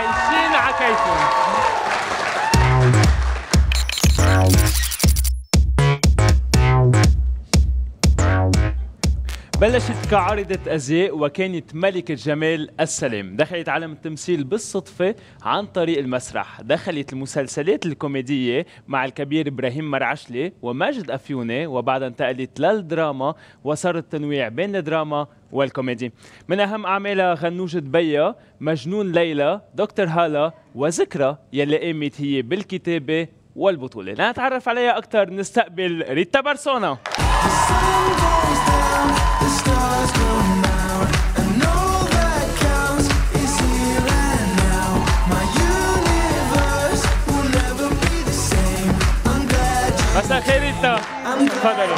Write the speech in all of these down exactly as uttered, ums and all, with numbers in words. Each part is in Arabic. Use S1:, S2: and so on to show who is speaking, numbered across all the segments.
S1: عايشين على كيفهم. بلشت كعارضة أزياء وكانت ملكة جمال السلام. دخلت عالم التمثيل بالصدفة عن طريق المسرح. دخلت المسلسلات الكوميدية مع الكبير إبراهيم مرعشلي وماجد أفيوني، وبعدها انتقلت للدراما وصار التنويع بين الدراما والكوميدي. من أهم أعمالها غنوجة بيا، مجنون ليلى، دكتور هالة، وذكرى يلي قامت هي بالكتابة والبطولة. لنتعرف عليها أكثر نستقبل ريتا بارسونا. مساء الخير ريتا، تفضلي.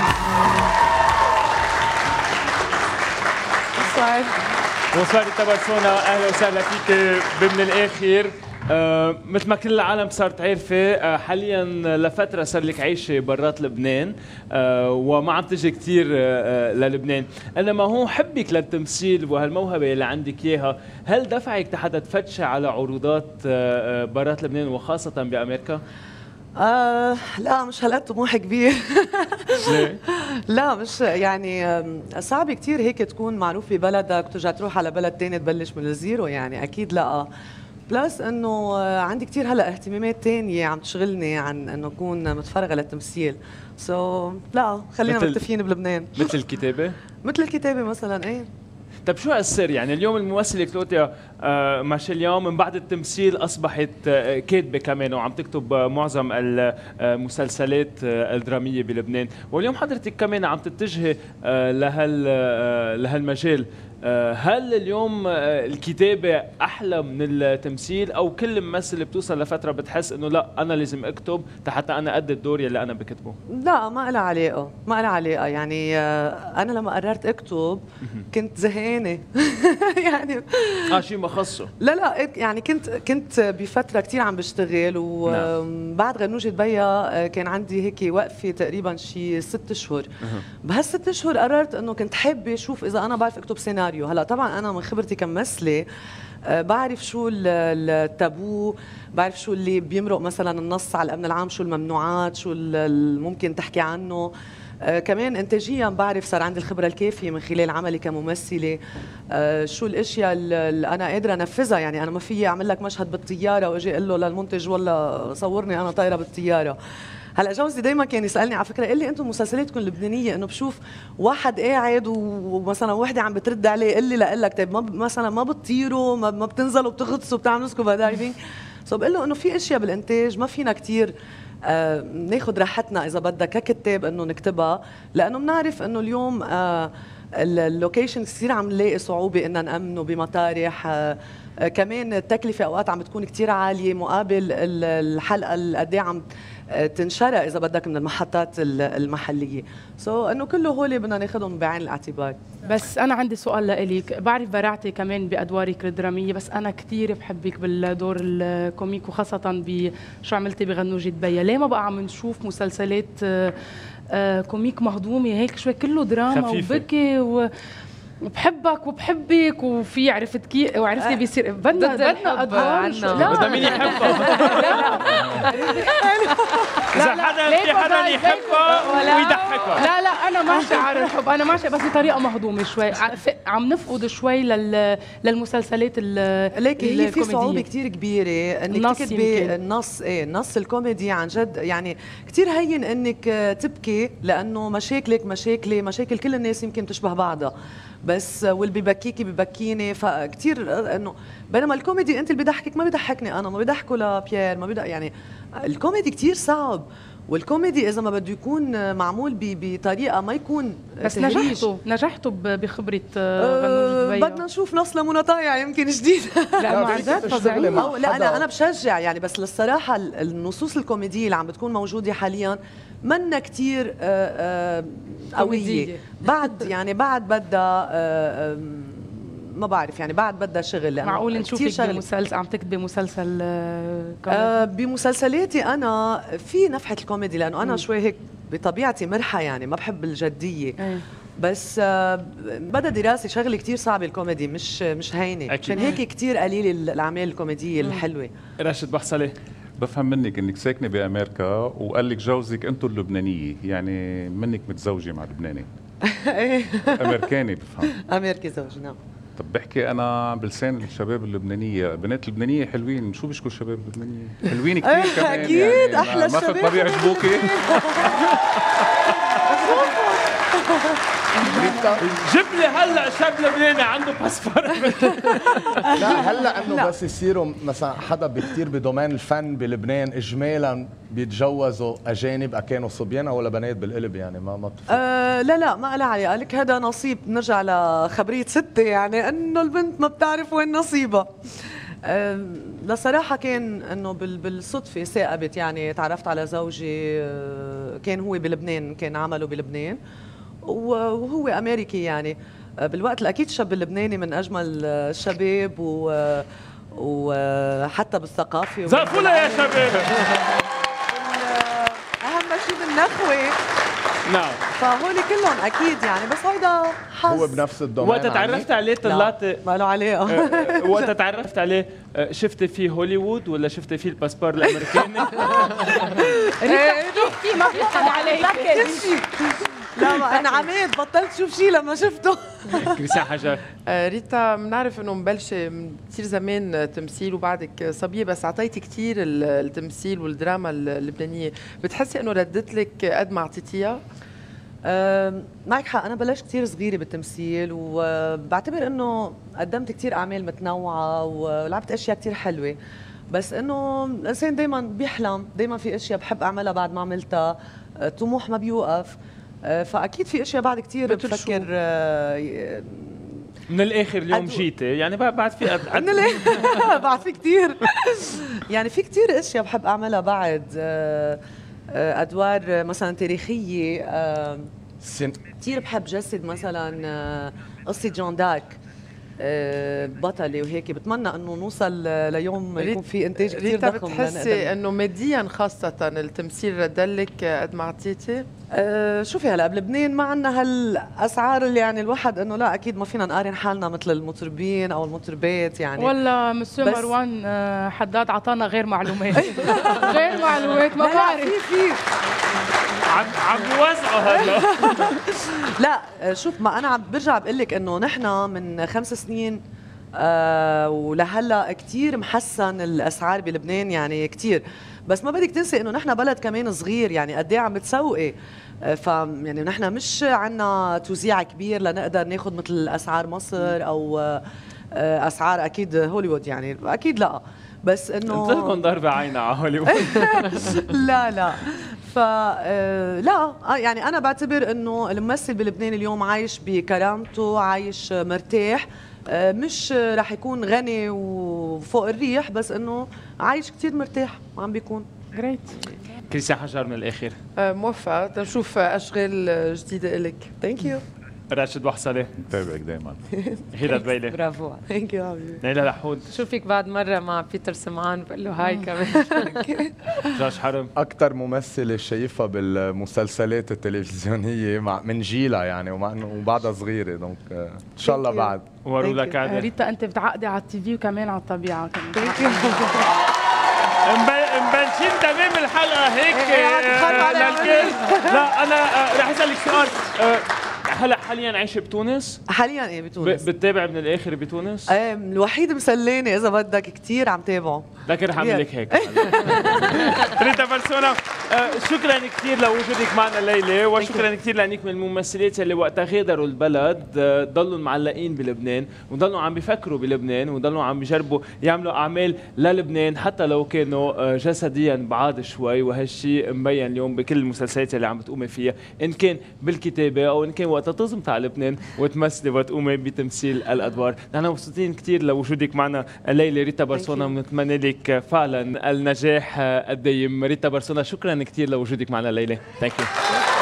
S2: بونسوار.
S1: بونسوار ريتا بارسونا، اهلا وسهلا فيك. بمن الاخر آه، مثل ما كل العالم صارت عارفه، آه، حاليا لفتره صار لك عايشه برات لبنان، آه، وما عم تجي كثير آه، للبنان، انما هو حبك للتمثيل وهالموهبه اللي عندك اياها، هل دفعك لحتى تفتشي على عروضات آه، برات لبنان وخاصه بامريكا؟
S2: آه لا، مش هالقد طموح كبير.
S1: ليه؟
S2: لا مش يعني صعب كتير هيك تكون معروف ببلدك وترجع تروح على بلد تاني تبلش من الزيرو، يعني اكيد لا. بلس انه عندي كتير هلا اهتمامات تانية عم تشغلني عن انه اكون متفرغه للتمثيل. سو so, لا خلينا متفقين بلبنان.
S1: مثل الكتابه؟
S2: مثل الكتابه مثلا. ايه
S1: طيب شو السر؟ يعني اليوم الممثله كلوديا آه ماشي اليوم من بعد التمثيل اصبحت آه كاتبه كمان وعم تكتب آه معظم المسلسلات آه الدراميه بلبنان، واليوم حضرتك كمان عم تتجهي آه لهال آه لهالمجال. آه هل اليوم آه الكتابه احلى من التمثيل، او كل ممثل بتوصل لفتره بتحس انه لا انا لازم اكتب حتى انا ادي الدور يلي انا بكتبه؟
S2: لا ما لها علاقه، ما لها علاقه. يعني آه انا لما قررت اكتب كنت زهقانه. يعني
S1: اه شيء ما خصه.
S2: لا لا يعني كنت كنت بفتره كثير عم بشتغل، وبعد غنوجة بيا كان عندي هيك وقفه تقريبا شي ست اشهر. بهالست اشهر قررت انه كنت حابه اشوف اذا انا بعرف اكتب سيناريو. هلا طبعا انا من خبرتي كممثله بعرف شو التابو، بعرف شو اللي بيمرق مثلا النص على الامن العام، شو الممنوعات، شو ممكن تحكي عنه. آه كمان انتاجيا بعرف، صار عندي الخبره الكافيه من خلال عملي كممثله، آه شو الاشياء اللي انا قادره انفذها. يعني انا ما في اعمل لك مشهد بالطياره واجي اقول له للمنتج والله صورني انا طايره بالطياره. هلا جوزي دايما كان يسالني على فكره، قال لي انتم مسلسلاتكم اللبنانيه انه بشوف واحد قاعد ومثلا وحده عم بترد عليه، قال لي لاقول لك طيب ما مثلا ما بتطيروا، ما, ما بتنزلوا بتغطسوا بتعملوا سكوبا دايفنج. سو بقول له انه في اشياء بالانتاج ما فينا كثير آه ناخذ راحتنا اذا بدك ككتاب انه نكتبها، لانه بنعرف انه اليوم آه اللوكيشن كثير عم نلاقي صعوبه ان نامنه بمطارح. آه آه كمان التكلفه اوقات عم بتكون كثير عاليه مقابل الحلقه اللي قد ايه عم تنشرى اذا بدك من المحطات المحليه. سو so, انه كله هول بدنا ناخذهم بعين الاعتبار.
S3: بس انا عندي سؤال لإلك، بعرف براعتي كمان بادوارك الدراميه، بس انا كثير بحبك بالدور الكوميك وخاصه بشو عملتي بغنوجة بيا. ليه ما بقى عم نشوف مسلسلات كوميك مهضومه هيك شوي كله دراما خفيفة وبكي و بحبك وبحبك وفي عرفت كي وعرفتي بيصير بدنا بدنا ادوار.
S1: لا بدنا مين يحبها؟ لا لا حدا في حدا يحبها ويضحكها.
S3: لا لا انا ماشي على الحب، انا ماشي بس بطريقه مهضومه شوي. عم نفقد شوي لل للمسلسلات ال
S2: ليك هي في صعوبه كثير كبيره انك تكتبي النص. ايه النص الكوميدي عن جد يعني كثير هين انك تبكي، لانه مشاكلك مشاكلي مشاكل كل الناس يمكن تشبه بعضها، بس واللي ببكيكي ببكيني. فكتير انه بينما الكوميدي انت اللي بيضحكك ما بيضحكني انا، ما بيضحكوا لبيير، ما بيضحك. يعني الكوميدي كتير صعب، والكوميدي اذا ما بده يكون معمول بطريقه ما يكون
S3: بس نجحتوا نجحتوا بخبره غنوجة بيا.
S2: بدنا نشوف نص لمنى طايع يمكن جديد.
S3: لا مع جد فظيعه.
S2: لا انا انا بشجع يعني، بس للصراحه النصوص الكوميديه اللي عم بتكون موجوده حاليا منا كتير قويه. بعد يعني بعد بدها ما بعرف يعني بعد بدها شغل.
S3: معقول نشوفك بمسلسل عم تكتبي مسلسل كوميدي؟
S2: آه بمسلسلاتي انا في نفحه الكوميدي، لانه انا شوي هيك بطبيعتي مرحه، يعني ما بحب الجديه. بس آه، بدا دراسه شغله كتير صعبه الكوميدي، مش مش هينه، عشان هيك كتير قليل الاعمال الكوميديه الحلوه.
S1: راشد بحصلي،
S4: بفهم منك انك ساكنه بامريكا وقال لك جوزك انتم اللبنانيه، يعني منك متزوجه مع لبناني. امريكاني بفهم.
S2: امريكي زوجي نعم.
S4: طب بحكي انا بلسان الشباب اللبنانيه، بنات اللبنانيه حلوين، شو بيشكوا الشباب اللبنانيه؟ حلوين كثير كمان
S2: اكيد يعني احلى
S4: ما
S2: الشباب
S4: ما بيعجبوكي؟
S1: جيب لي هلا شاب لبناني عنده باسبور.
S5: لا هلا انه بس يصيروا مثلا حدا بكثير بدومين الفن بلبنان اجمالا بيتجوزوا اجانب، كانوا صبيان ولا بنات بالقلب يعني ما ما
S2: آه لا لا ما لها عليه، قالك هذا نصيب. نرجع لخبريه ستة يعني انه البنت ما بتعرف وين نصيبها. أه لصراحة كان انه بالصدفة ثاقبت، يعني تعرفت على زوجي أه كان هو بلبنان، كان عمله بلبنان وهو امريكي يعني. أه بالوقت الاكيد الشاب اللبناني من اجمل الشباب وحتى بالثقافة.
S1: زقفونا يا شباب.
S2: اهم شيء بالنخوة.
S1: نعم.
S2: فهول كلهم اكيد يعني، بس هيدا حظ.
S5: هو بنفس الدومين.
S1: وقت تعرفت عليه طلعت
S2: ما له علاقه.
S1: وقت تعرفت عليه شفت فيه هوليوود ولا شفت فيه الباسبور الامريكاني؟
S3: في ما بيطلع عليك.
S2: لا ما انا عماد بطلت شوف شيء لما شفته.
S1: كريستيان حجار.
S6: ريتا بنعرف انه مبلشه من كثير زمان تمثيل وبعدك صبيه، بس اعطيتي كثير التمثيل والدراما اللبنانيه، بتحسي انه ردت لك قد ما اعطيتيها؟
S2: أه معك حق، انا بلشت كثير صغيره بالتمثيل وبعتبر انه قدمت كثير اعمال متنوعه ولعبت اشياء كثير حلوه، بس انه الانسان دائما بيحلم، دائما في اشياء بحب اعملها بعد ما عملتها، الطموح ما بيوقف. فاكيد في اشياء بعد كثير بفكر.
S1: من الاخر اليوم جيتي يعني بعد في
S2: من الاخر بعد في كثير يعني في كثير اشياء بحب اعملها بعد، ادوار مثلا تاريخيه كثير بحب جسد مثلا قصه جون دارك بطلة وهيك. بتمنى انه نوصل ليوم يكون في انتاج كثير ضخم.
S6: بتحسي انه ماديا خاصه التمثيل ردلك قد ما عطيتي؟
S2: أه شوفي هلا بلبنان ما عندنا هالاسعار اللي يعني الواحد انه لا اكيد ما فينا نقارن حالنا مثل المطربين او المطربات يعني.
S3: ولا مسيو مروان حداد عطانا غير معلومات. غير معلومات ما بعرف.
S2: في في
S1: عم عم بيوزعوا هلا.
S2: لا شوف، ما انا عم برجع بقول لك انه نحن من خمس سنين آه ولهلا كثير محسن الاسعار بلبنان يعني كثير، بس ما بدك تنسي انه نحن بلد كمان صغير يعني قد ايه عم بتسوقي. آه ف يعني نحن مش عندنا توزيع كبير لنقدر ناخذ مثل اسعار مصر او آه اسعار اكيد هوليوود يعني، اكيد لا، بس انه
S1: قلت لكم ضربه عينها على هوليوود.
S2: لا لا ف لا يعني انا بعتبر انه الممثل بلبنان اليوم عايش بكرامته، عايش مرتاح، مش رح يكون غني وفوق الريح، بس انه عايش كثير مرتاح وعم بيكون
S3: جريت.
S1: كريستيان حجار من الاخر
S6: موفقه، تنشوف اشغال جديده لك.
S2: ثانك يو.
S1: راشد بوحصلي
S4: متابعك دائما.
S1: هيدا دبيلي.
S2: برافو. ثانك يو حبيبي.
S1: نيلا لحود.
S7: شوفك بعد مره مع بيتر سمعان بقول له هاي كمان.
S1: جورج حرم.
S5: اكثر ممثله شايفها بالمسلسلات التلفزيونيه مع من جيلها يعني، وبعدها صغيره، دونك ان شاء الله بعد.
S1: ورولا كعدة.
S3: ريتا انت بتعقدي على التي في وكمان على الطبيعه كمان.
S1: مبلشين تمام الحلقه هيك للكل. لا انا رح اسالك سؤال، هلا حاليا عايشه بتونس؟
S2: حاليا ايه بتونس.
S1: بتتابع من الاخر بتونس؟
S2: ايه الوحيد مسلاني اذا بدك كثير عم تابعه.
S1: لكن رح اعمل لك هيك. ريتا بيرسونا شكرا كثير لوجودك معنا الليله، وشكرا كثير لانك من الممثلات اللي وقتها غادروا البلد ضلوا معلقين بلبنان وضلوا عم بيفكروا بلبنان وضلوا عم بيجربوا يعملوا اعمال للبنان حتى لو كانوا جسديا بعاد شوي، وهالشيء مبين اليوم بكل المسلسلات اللي عم بتقومي فيها، ان كان بالكتابه او ان كان وقتها تزمت على لبنان وتمثلي وتقومي بتمثيل الادوار. نحن مبسوطين كثير لوجودك معنا الليله ريتا بيرسونا، بنتمنى لك فعلا النجاح الدايم. ريتا بيرسونا شكرا كثير لوجودك معنا الليله. ثانك يو.